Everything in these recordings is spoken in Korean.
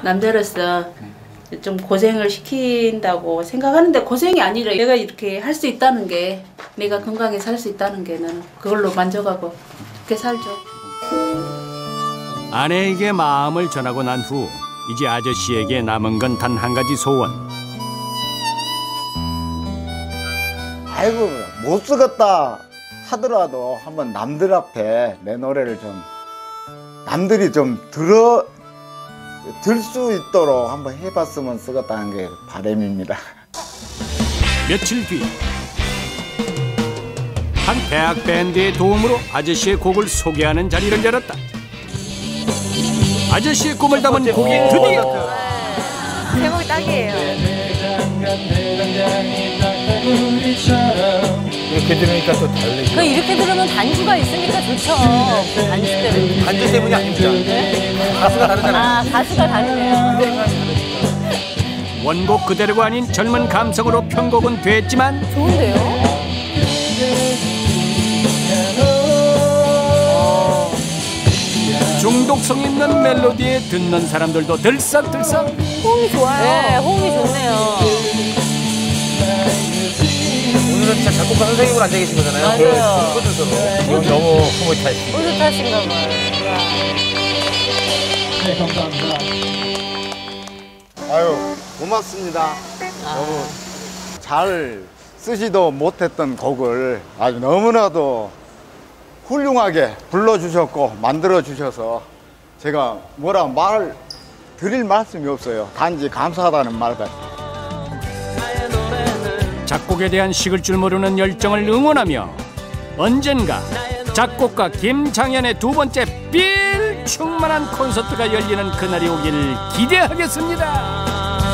남자로서 좀 고생을 시킨다고 생각하는데 고생이 아니라 내가 이렇게 할 수 있다는 게 내가 건강하게 살 수 있다는 게 나는 그걸로 만족하고 그렇게 살죠. 아내에게 마음을 전하고 난 후 이제 아저씨에게 남은 건 단 한 가지 소원. 아이고 못 쓰겠다 하더라도 한번 남들 앞에 내 노래를 좀 남들이 좀 들 수 있도록 한번 해봤으면 쓰겠다는 게 바람입니다. 며칠 뒤 한 대학 밴드의 도움으로 아저씨의 곡을 소개하는 자리를 열었다. 아저씨의 꿈을 담은 곡이 드디어 제목이 딱이에요. 이렇게 들으니까 또 다르죠. 이렇게 들으면 반주가 있으니까 좋죠. 반주 때문에. 반주 때문이 아닙니다. 네? 가수가 다르잖아요. 아, 가수가 다르네요. 원곡 그대로가 아닌 젊은 감성으로 편곡은 됐지만 좋은데요? 중독성 있는 멜로디에 듣는 사람들도 들썩들썩. 호응이 좋아요. 네, 호응이 좋네요. 오늘은 진짜 작곡가 선생님으로 앉아 계신 거잖아요. 맞아요. 프로듀서로. 지금 너무 흐뭇하시고. 뿌듯하신가 봐요. 네, 감사합니다. 아유, 고맙습니다. 너무 잘 쓰지도 못했던 곡을 아주 너무나도 훌륭하게 불러주셨고 만들어주셔서 제가 뭐라 드릴 말씀이 없어요. 단지 감사하다는 말밖에. 작곡에 대한 식을 줄 모르는 열정을 응원하며 언젠가 작곡가 김장현의 두 번째 삘 충만한 콘서트가 열리는 그날이 오기를 기대하겠습니다.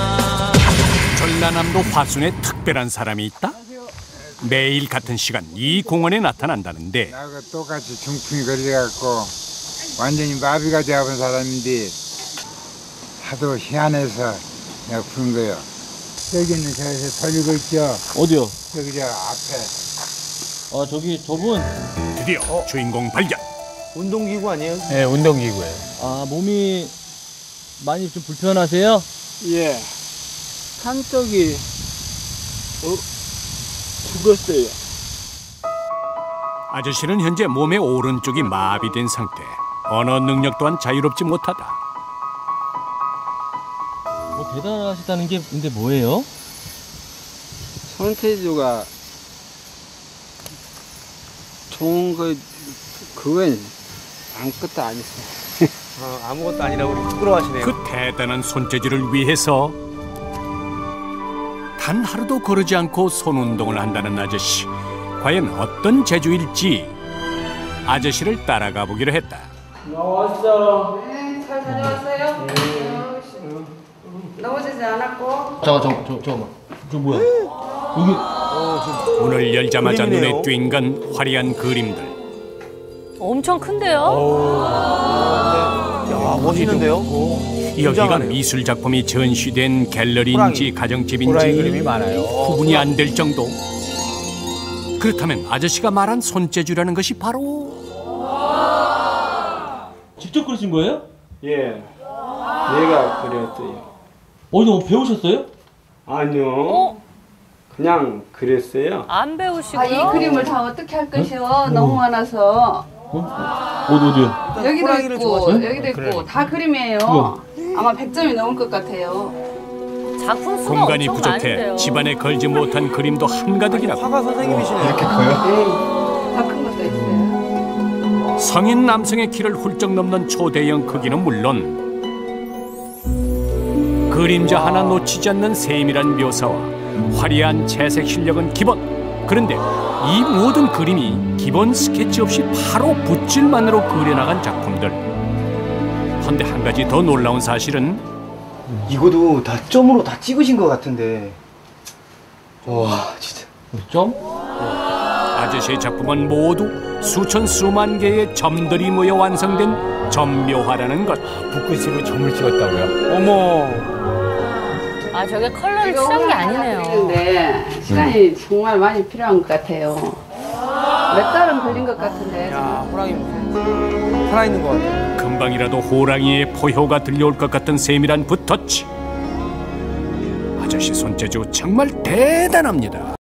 전라남도 화순에 특별한 사람이 있다? 매일 같은 시간 이 공원에 나타난다는데 나하고 똑같이 중풍이 걸려갖고 완전히 마비가 되어본 사람인데 하도 희한해서 내가 부른 거예요. 여기는 저기서 돌리고 있죠. 어디요? 여기 저 앞에. 아 저기 저분. 드디어 주인공 발견. 운동기구 아니에요? 네, 운동기구예요. 아 몸이 많이 좀 불편하세요? 예. 한쪽이 죽었어요. 아저씨는 현재 몸의 오른쪽이 마비된 상태. 언어 능력 또한 자유롭지 못하다. 뭐 대단하시다는 게 근데 뭐예요? 손재주가 좋은 거 그건 아무것도 아니었어요. 아무것도 아니라고 부끄러워하시네요. 그 대단한 손재주를 위해서 단 하루도 거르지 않고 손운동을 한다는 아저씨. 과연 어떤 재주일지 아저씨를 따라가 보기로 했다. 나왔어. 네, 잘 다녀왔어요. 넘어지지 않았고. 잠깐만. 저 뭐야? 여기 문을 열자마자 그림이네요. 눈에 띈 건 화려한 그림들. 엄청 큰데요? 야, 멋있는데요? 여기가 미술 작품이 전시된 갤러리인지 가정집인지 호랑이 그림이 많아요. 구분이 안 될 정도. 그렇다면 아저씨가 말한 손재주라는 것이 바로 직접 그리신 거예요? 예, 내가 그렸어요. 어디서 뭐 배우셨어요? 아니요, 그냥 그랬어요. 안 배우시고요? 이 그림을 다 어떻게 할 것이요? 너무 많아서. 어디요? 여기도 호랑이를 있고 좋아하세요? 여기도 있고 다 그림이에요. 아마 100점이 넘을 것 같아요. 작품 수가 공간이 엄청 부족해 많은데요. 집안에 걸지 못한 그림도 한가득이라고. 화가 선생님이시네요. 이렇게 커요? 네, 다 큰 것도 있어요. 성인 남성의 키를 훌쩍 넘는 초대형 크기는 물론 그림자 하나 놓치지 않는 세밀한 묘사와 화려한 채색 실력은 기본. 그런데 이 모든 그림이 기본 스케치 없이 바로 붓질만으로 그려나간 작품들. 그런데 한 가지 더 놀라운 사실은 이거도 다 점으로 다 찍으신 것 같은데. 와 진짜. 점? 아저씨의 작품은 모두 수천 수만 개의 점들이 모여 완성된 점묘화라는 것. 붓글씨로 점을 찍었다고요? 어머. 아, 저게 컬러를 칠한 게 아니네요. 근데 시간이 정말 많이 필요한 것 같아요. 몇 달은 걸린 것 같은데. 야, 호랑이 살아있는 것 같아요. 그 금방이라도 호랑이의 포효가 들려올 것 같은 세밀한 붓터치. 아저씨 손재주 정말 대단합니다.